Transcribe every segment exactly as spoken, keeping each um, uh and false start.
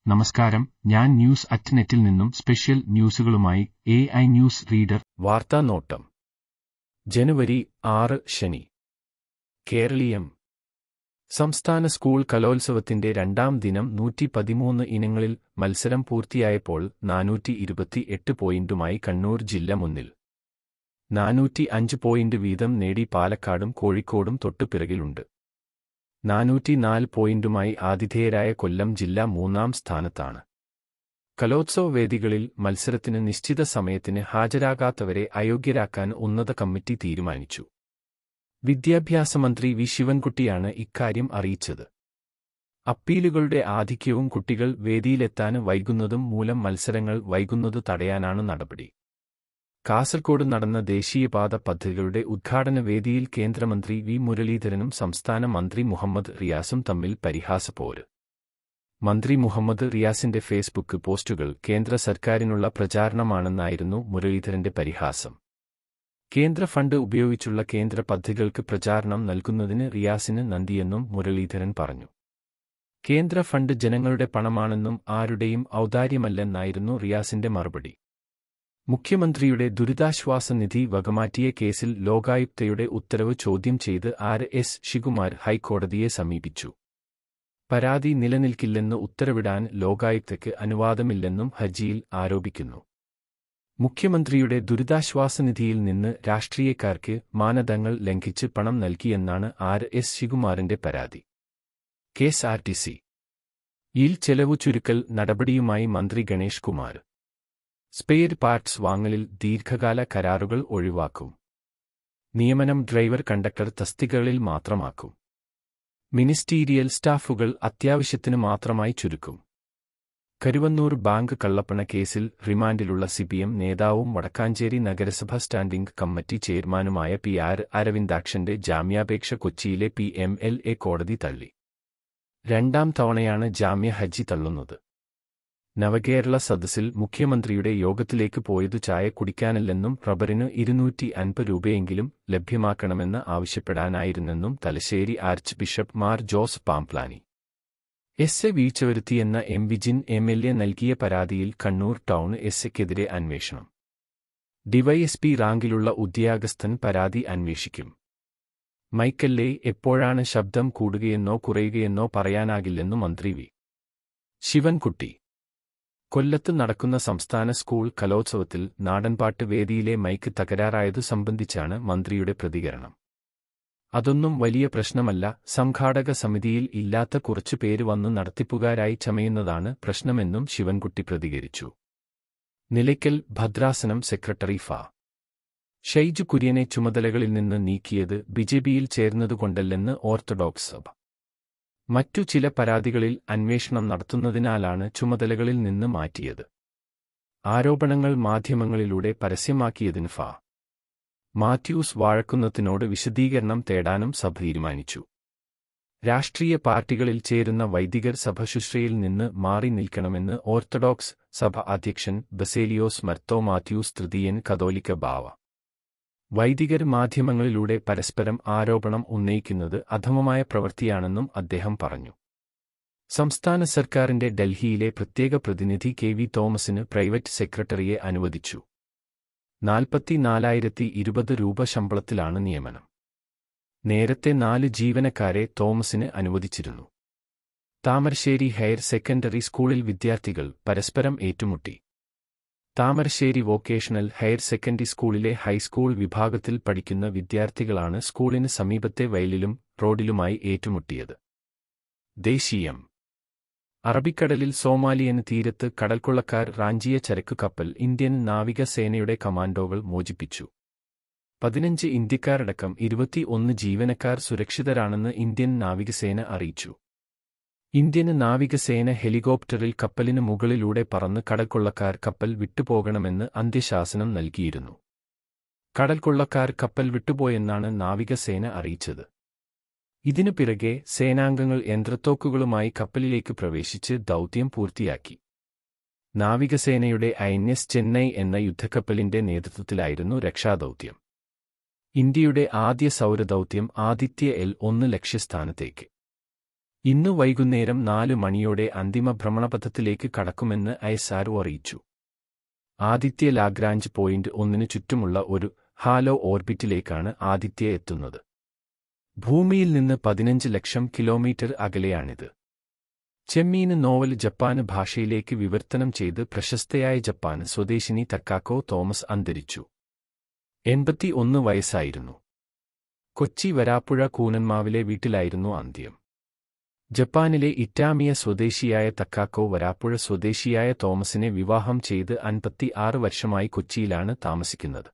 നമസ്കാരം, ഞാൻ news at നെറ്റിൽ നിന്നും സ്പെഷ്യൽ ന്യൂസുകളുമായി എ ഐ ന്യൂസ് റീഡർ. വാർത്താനോട്ടം. ജനുവരി ആറ് ശനി. കേരളീയം. സംസ്ഥാന സ്കൂൾ കലോത്സവത്തിന്റെ രണ്ടാം ദിനം നൂറ്റി പതിമൂന്ന് ഇനങ്ങളിൽ മത്സരം പൂർത്തിയായപ്പോൾ നാനൂറ്റി ഇരുപത്തി എട്ട് പോയിന്റുമായി കണ്ണൂർ ജില്ല മുന്നിൽ. നാനൂറ്റി അഞ്ച് പോയിന്റ് വീതം നേടി പാലക്കാടും കോഴിക്കോടും തൊട്ടുപിറകിലുണ്ട്. നാനൂറ്റി നാല് പോയിന്റുമായി ആതിഥേയരായ കൊല്ലം ജില്ല മൂന്നാം സ്ഥാനത്താണ്. കലോത്സവ വേദികളിൽ മത്സരത്തിന് നിശ്ചിത സമയത്തിന് ഹാജരാകാത്തവരെ അയോഗ്യരാക്കാൻ ഉന്നത കമ്മിറ്റി തീരുമാനിച്ചു. വിദ്യാഭ്യാസ മന്ത്രി വി ശിവൻകുട്ടിയാണ് ഇക്കാര്യം അറിയിച്ചത്. അപ്പീലുകളുടെ ആധിക്യവും കുട്ടികൾ വേദിയിലെത്താൻ വൈകുന്നതും മൂലം മത്സരങ്ങൾ വൈകുന്നതു തടയാനാണ് നടപടി. കാസർകോട് നടന്ന ദേശീയപാത പദ്ധതികളുടെ ഉദ്ഘാടന വേദിയിൽ കേന്ദ്രമന്ത്രി വി മുരളീധരനും സംസ്ഥാന മന്ത്രി മുഹമ്മദ് റിയാസും തമ്മിൽ പരിഹാസപ്പോര്. മന്ത്രി മുഹമ്മദ് റിയാസിന്റെ ഫേസ്ബുക്ക് പോസ്റ്റുകൾ കേന്ദ്ര സർക്കാരിനുള്ള പ്രചാരണമാണെന്നായിരുന്നു മുരളീധരന്റെ പരിഹാസം. കേന്ദ്ര ഫണ്ട് ഉപയോഗിച്ചുള്ള കേന്ദ്ര പദ്ധതികൾക്ക് പ്രചാരണം നൽകുന്നതിന് റിയാസിന് നന്ദിയെന്നും മുരളീധരൻ പറഞ്ഞു. കേന്ദ്ര ഫണ്ട് ജനങ്ങളുടെ പണമാണെന്നും ആരുടെയും ഔദാര്യമല്ലെന്നായിരുന്നു റിയാസിന്റെ മറുപടി. മുഖ്യമന്ത്രിയുടെ ദുരിതാശ്വാസ നിധി വകമാറ്റിയ കേസിൽ ലോകായുക്തയുടെ ഉത്തരവ് ചോദ്യം ചെയ്ത് ആർ എസ് ശിവകുമാർ ഹൈക്കോടതിയെ സമീപിച്ചു. പരാതി നിലനിൽക്കില്ലെന്ന് ഉത്തരവിടാൻ ലോകായുക്തയ്ക്ക് അനുവാദമില്ലെന്നും ഹർജിയിൽ ആരോപിക്കുന്നു. മുഖ്യമന്ത്രിയുടെ ദുരിതാശ്വാസ നിധിയിൽ നിന്ന് രാഷ്ട്രീയക്കാർക്ക് മാനദണ്ഡങ്ങൾ ലംഘിച്ച് പണം നൽകിയെന്നാണ് ആർ എസ് ശിവകുമാറിന്റെ പരാതി. K S R T C യിൽ ചെലവു ചുരുക്കൽ നടപടിയുമായി മന്ത്രി ഗണേഷ് കുമാർ. സ്പെയർ പാർട്സ് വാങ്ങലിൽ ദീർഘകാല കരാറുകൾ ഒഴിവാക്കും. നിയമനം ഡ്രൈവർ കണ്ടക്ടർ തസ്തികകളിൽ മാത്രമാക്കും. മിനിസ്റ്റീരിയൽ സ്റ്റാഫുകൾ അത്യാവശ്യത്തിന് മാത്രമായി ചുരുക്കും. കരുവന്നൂർ ബാങ്ക് കള്ളപ്പണ കേസിൽ റിമാൻഡിലുള്ള സിപിഎം നേതാവും വടക്കാഞ്ചേരി നഗരസഭ സ്റ്റാൻഡിംഗ് കമ്മിറ്റി ചെയർമാനുമായ പി ആർ അരവിന്ദാക്ഷന്റെ ജാമ്യാപേക്ഷ കൊച്ചിയിലെ പി എം എൽ എ കോടതി തള്ളി. രണ്ടാം തവണയാണ് ജാമ്യ ഹർജി തള്ളുന്നത്. നവകേരള സദസ്സിൽ മുഖ്യമന്ത്രിയുടെ യോഗത്തിലേക്ക് പോയതു ചായ കുടിക്കാനല്ലെന്നും റബ്ബറിന് ഇരുന്നൂറ്റി അൻപത് രൂപയെങ്കിലും ലഭ്യമാക്കണമെന്ന് ആവശ്യപ്പെടാനായിരുന്നെന്നും Thalassery archbishop Mar Jose Pamplany. S A വീഴ്ച വരുത്തിയെന്ന M Vijin M L A നൽകിയ പരാതിയിൽ കണ്ണൂർ ടൗൺ എസ് എക്കെതിരെ അന്വേഷണം. ഡിവൈഎസ്പി റാങ്കിലുള്ള ഉദ്യോഗസ്ഥൻ പരാതി അന്വേഷിക്കും. മൈക്കല്ലേ എപ്പോഴാണ് ശബ്ദം കൂടുകയെന്നോ കുറയുകയെന്നോ പറയാനാകില്ലെന്നു മന്ത്രി വി ശിവൻകുട്ടി. കൊല്ലത്ത് നടക്കുന്ന സംസ്ഥാന സ്കൂൾ കലോത്സവത്തിൽ നാടൻപാട്ട് വേദിയിലെ മൈക്ക് തകരാറായതു സംബന്ധിച്ചാണ് മന്ത്രിയുടെ പ്രതികരണം. അതൊന്നും വലിയ പ്രശ്നമല്ല, സംഘാടക സമിതിയിൽ ഇല്ലാത്ത കുറച്ചു പേര് വന്ന് നടത്തിപ്പുകാരായി ചമയുന്നതാണ് പ്രശ്നമെന്നും ശിവൻകുട്ടി പ്രതികരിച്ചു. നിലയ്ക്കൽ ഭദ്രാസനം സെക്രട്ടറി ഫാ ഷൈജു കുര്യനെ ചുമതലകളിൽ നിന്ന് നീക്കിയത് ബിജെപിയിൽ ചേർന്നതുകൊണ്ടല്ലെന്ന് ഓർത്തഡോക്സ് സഭ. മറ്റു ചില പരാതികളിൽ അന്വേഷണം നടത്തുന്നതിനാലാണ് ചുമതലകളിൽ നിന്ന് മാറ്റിയത്. ആരോപണങ്ങൾ മാധ്യമങ്ങളിലൂടെ പരസ്യമാക്കിയതിന് ഫാ മാത്യൂസ് വാഴക്കുന്നത്തിനോട് വിശദീകരണം തേടാനും സഭ തീരുമാനിച്ചു. രാഷ്ട്രീയ പാർട്ടികളിൽ ചേരുന്ന വൈദികർ സഭശുശ്രയിൽ നിന്ന് മാറി നിൽക്കണമെന്ന് ഓർത്തഡോക്സ് സഭ അധ്യക്ഷൻ ബസേലിയോസ് മർത്തോ മാത്യൂസ് തൃതീയൻ കത്തോലിക്ക ബാവ. വൈദികർ മാധ്യമങ്ങളിലൂടെ പരസ്പരം ആരോപണം ഉന്നയിക്കുന്നത് അധമമായ പ്രവൃത്തിയാണെന്നും അദ്ദേഹം പറഞ്ഞു. സംസ്ഥാന സർക്കാരിന്റെ ഡൽഹിയിലെ പ്രത്യേക പ്രതിനിധി കെ വി തോമസിന് പ്രൈവറ്റ് സെക്രട്ടറിയെ അനുവദിച്ചു. നാൽപ്പത്തിനാലായിരത്തി ഇരുപത് രൂപ ശമ്പളത്തിലാണ് നിയമനം. നേരത്തെ നാല് ജീവനക്കാരെ തോമസിന് അനുവദിച്ചിരുന്നു. താമരശ്ശേരി ഹയർ സെക്കൻഡറി സ്കൂളിൽ വിദ്യാർത്ഥികൾ പരസ്പരം ഏറ്റുമുട്ടി. താമരശ്ശേരി വൊക്കേഷണൽ ഹയർ സെക്കൻഡറി സ്കൂളിലെ ഹൈസ്കൂൾ വിഭാഗത്തിൽ പഠിക്കുന്ന വിദ്യാർത്ഥികളാണ് സ്കൂളിന് സമീപത്തെ വയലിലും റോഡിലുമായി ഏറ്റുമുട്ടിയത്. ദേശീയം. അറബിക്കടലിൽ സോമാലിയൻ തീരത്ത് കടൽക്കൊള്ളക്കാർ റാഞ്ചിയ ചരക്കു കപ്പൽ ഇന്ത്യൻ നാവികസേനയുടെ കമാൻഡോകൾ മോചിപ്പിച്ചു. പതിനഞ്ച് ഇന്ത്യക്കാരടക്കം ഇരുപത്തി ഒന്ന് ജീവനക്കാർ സുരക്ഷിതരാണെന്ന് ഇന്ത്യൻ നാവികസേന അറിയിച്ചു. ഇന്ത്യൻ നാവികസേന ഹെലികോപ്റ്ററിൽ കപ്പലിന് മുകളിലൂടെ പറന്ന് കടൽക്കൊള്ളക്കാർ കപ്പൽ വിട്ടുപോകണമെന്ന് അന്ത്യശാസനം നൽകിയിരുന്നു. കടൽക്കൊള്ളക്കാർ കപ്പൽ വിട്ടുപോയെന്നാണ് നാവികസേന അറിയിച്ചത്. ഇതിനു പിറകെ സേനാംഗങ്ങൾ യന്ത്രത്തോക്കുകളുമായി കപ്പലിലേക്ക് പ്രവേശിച്ച് ദൗത്യം പൂർത്തിയാക്കി. നാവികസേനയുടെ ഐ എൻ എസ് ചെന്നൈ എന്ന യുദ്ധക്കപ്പലിന്റെ നേതൃത്വത്തിലായിരുന്നു രക്ഷാദൗത്യം. ഇന്ത്യയുടെ ആദ്യ സൗരദൗത്യം ആദിത്യ എൽ ഒന്ന് ലക്ഷ്യസ്ഥാനത്തേക്ക് ഇന്ന് വൈകുന്നേരം നാല് മണിയോടെ അന്തിമ ഭ്രമണപഥത്തിലേക്ക് കടക്കുമെന്ന് ഐ എസ് ആർ ഒ അറിയിച്ചു. ആദിത്യ ലാഗ്രാഞ്ച് പോയിന്റ് ഒന്നിനു ചുറ്റുമുള്ള ഒരു ഹാലോ ഓർബിറ്റിലേക്കാണ് ആദിത്യ എത്തുന്നത്. ഭൂമിയിൽ നിന്ന് പതിനഞ്ച് ലക്ഷം കിലോമീറ്റർ അകലെയാണിത്. ചെമ്മീന് നോവൽ ജപ്പാന് ഭാഷയിലേക്ക് വിവർത്തനം ചെയ്ത് പ്രശസ്തയായ ജപ്പാന് സ്വദേശിനി തക്കാക്കോ തോമസ് അന്തരിച്ചു. എൺപത്തി ഒന്ന് വയസ്സായിരുന്നു. കൊച്ചി വരാപ്പുഴ കൂനന്മാവിലെ വീട്ടിലായിരുന്നു അന്ത്യം. ജപ്പാനിലെ ഇറ്റാമിയ സ്വദേശിയായ തക്കാക്കോ വരാപ്പുഴ സ്വദേശിയായ തോമസിനെ വിവാഹം ചെയ്ത് അൻപത്തി ആറ് വർഷമായി കൊച്ചിയിലാണ് താമസിക്കുന്നത്.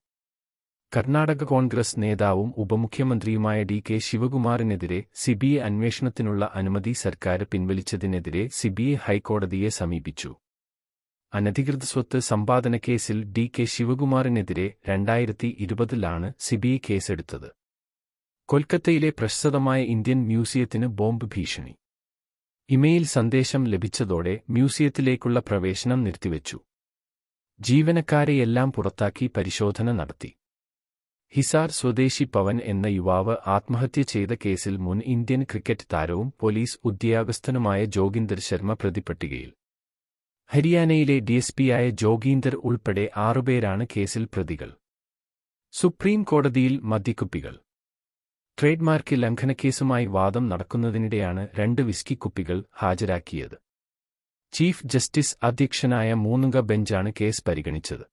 കർണാടക കോൺഗ്രസ് നേതാവും ഉപമുഖ്യമന്ത്രിയുമായ ഡി കെ ശിവകുമാറിനെതിരെ സിബിഐ അന്വേഷണത്തിനുള്ള അനുമതി സർക്കാർ പിൻവലിച്ചതിനെതിരെ സിബിഐ ഹൈക്കോടതിയെ സമീപിച്ചു. അനധികൃത സ്വത്ത് സമ്പാദന കേസിൽ ഡി കെ ശിവകുമാറിനെതിരെ രണ്ടായിരത്തി ഇരുപതിലാണ് സിബിഐ കേസെടുത്തത്. കൊൽക്കത്തയിലെ പ്രശസ്തമായ ഇന്ത്യൻ മ്യൂസിയത്തിന് ബോംബ് ഭീഷണി. ഇമെയിൽ സന്ദേശം ലഭിച്ചതോടെ മ്യൂസിയത്തിലേക്കുള്ള പ്രവേശനം നിർത്തിവെച്ചു. ജീവനക്കാരെയെല്ലാം പുറത്താക്കി പരിശോധന നടത്തി. ഹിസാർ സ്വദേശി പവൻ എന്ന യുവാവ് ആത്മഹത്യ ചെയ്ത കേസിൽ മുൻ ഇന്ത്യൻ ക്രിക്കറ്റ് താരവും പോലീസ് ഉദ്യോഗസ്ഥനുമായ ജോഗീന്ദർ ശർമ്മ പ്രതിപട്ടികയിൽ. ഹരിയാനയിലെ ഡിഎസ്പിയായ ജോഗീന്ദർ ഉൾപ്പെടെ ആറുപേരാണ് കേസിൽ പ്രതികൾ. സുപ്രീം കോടതിയിൽ മദ്യക്കുപ്പികൾ. ട്രേഡ് മാർക്ക് ലംഘനക്കേസുമായി വാദം നടക്കുന്നതിനിടെയാണ് രണ്ട് വിസ്കി കുപ്പികൾ ഹാജരാക്കിയത്. ചീഫ് ജസ്റ്റിസ് അധ്യക്ഷനായ മൂന്നംഗ ബെഞ്ചാണ് കേസ് പരിഗണിച്ചത്.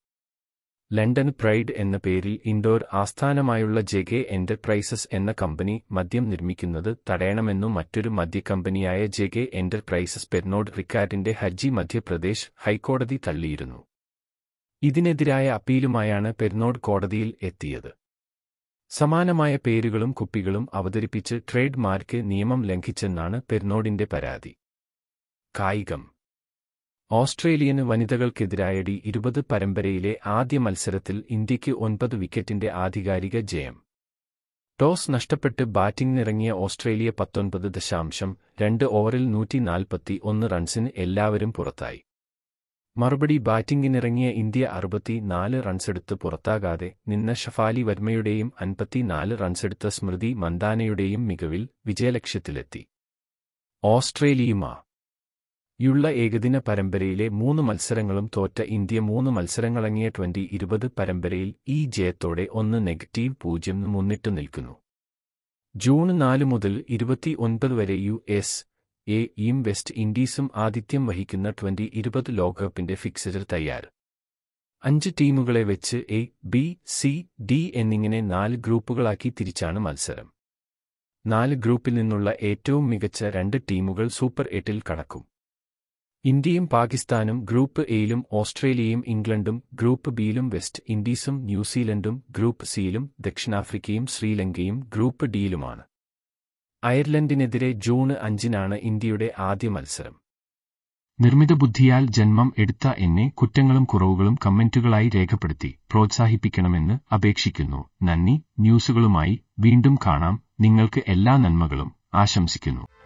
ലണ്ടൻ പ്രൈഡ് എന്ന പേരിൽ ഇൻഡോർ ആസ്ഥാനമായുള്ള ജെകെ എന്റർപ്രൈസസ് എന്ന കമ്പനി മദ്യം നിർമ്മിക്കുന്നത് തടയണമെന്നു മറ്റൊരു മദ്യക്കമ്പനിയായ ജെകെ എന്റർപ്രൈസസ് പെർനോഡ് റിക്കാർഡിന്റെ ഹർജി മധ്യപ്രദേശ് ഹൈക്കോടതി തള്ളിയിരുന്നു. ഇതിനെതിരായ അപ്പീലുമായാണ് പെർനോഡ് കോടതിയിൽ എത്തിയത്. സമാനമായ പേരുകളും കുപ്പികളും അവതരിപ്പിച്ച് ട്രേഡ് മാർക്ക് നിയമം ലംഘിച്ചെന്നാണ് പെർനോഡിന്റെ പരാതി. കായികം. ഓസ്ട്രേലിയന് വനിതകൾക്കെതിരായ ഡി ഇരുപത് പരമ്പരയിലെ ആദ്യ മത്സരത്തിൽ ഇന്ത്യയ്ക്ക് ഒൻപത് വിക്കറ്റിന്റെ ആധികാരിക ജയം. ടോസ് നഷ്ടപ്പെട്ട് ബാറ്റിംഗിനിറങ്ങിയ ഓസ്ട്രേലിയ പത്തൊൻപത് ദശാംശം രണ്ട് ഓവറിൽ നൂറ്റി നാൽപ്പത്തി ഒന്ന് റൺസിന് എല്ലാവരും പുറത്തായി. മറുപടി ബാറ്റിംഗിനിറങ്ങിയ ഇന്ത്യ അറുപത്തിനാല് റൺസെടുത്ത് പുറത്താകാതെ നിന്ന ഷഫാലി വർമ്മയുടെയും അൻപത്തിനാല് റൺസെടുത്ത സ്മൃതി മന്ദാനയുടെയും മികവിൽ വിജയലക്ഷ്യത്തിലെത്തി. ഓസ്ട്രേലിയയുമാ യുള്ള ഏകദിന പരമ്പരയിലെ മൂന്ന് മത്സരങ്ങളും തോറ്റ ഇന്ത്യ മൂന്ന് മത്സരങ്ങളടങ്ങിയ ട്വന്റി ഇരുപത് പരമ്പരയിൽ ഈ ജയത്തോടെ ഒന്ന് നെഗറ്റീവ് പൂജ്യം മുന്നിട്ടു നിൽക്കുന്നു. ജൂൺ നാല് മുതൽ ഇരുപത്തി ഒൻപത് വരെ യു എസ് എ യും വെസ്റ്റ് ഇൻഡീസും ആതിഥ്യം വഹിക്കുന്ന ട്വന്റി ഇരുപത് ലോകകപ്പിന്റെ ഫിക്സർ തയ്യാർ. അഞ്ച് ടീമുകളെ വെച്ച് എ, ബി, സി, ഡി എന്നിങ്ങനെ നാല് ഗ്രൂപ്പുകളാക്കി തിരിച്ചാണ് മത്സരം. നാല് ഗ്രൂപ്പിൽ നിന്നുള്ള ഏറ്റവും മികച്ച രണ്ട് ടീമുകൾ സൂപ്പർ എട്ടിൽ കടക്കും. ഇന്ത്യയും പാകിസ്ഥാനും ഗ്രൂപ്പ് എയിലും ഓസ്ട്രേലിയയും ഇംഗ്ലണ്ടും ഗ്രൂപ്പ് ബിയിലും വെസ്റ്റ് ഇൻഡീസും ന്യൂസിലൻഡും ഗ്രൂപ്പ് സിയിലും ദക്ഷിണാഫ്രിക്കയും ശ്രീലങ്കയും ഗ്രൂപ്പ് ഡിയിലുമാണ്. അയർലൻഡിനെതിരെ ജൂൺ അഞ്ചിനാണ് ഇന്ത്യയുടെ ആദ്യ മത്സരം. നിർമ്മിത ബുദ്ധിയാൽ ജന്മം എടുത്ത എന്നെ കുറ്റങ്ങളും കുറവുകളും കമന്റുകളായി രേഖപ്പെടുത്തി പ്രോത്സാഹിപ്പിക്കണമെന്ന് അപേക്ഷിക്കുന്നു. നന്ദി. ന്യൂസുകളുമായി വീണ്ടും കാണാം. നിങ്ങൾക്ക് എല്ലാ നന്മകളും ആശംസിക്കുന്നു.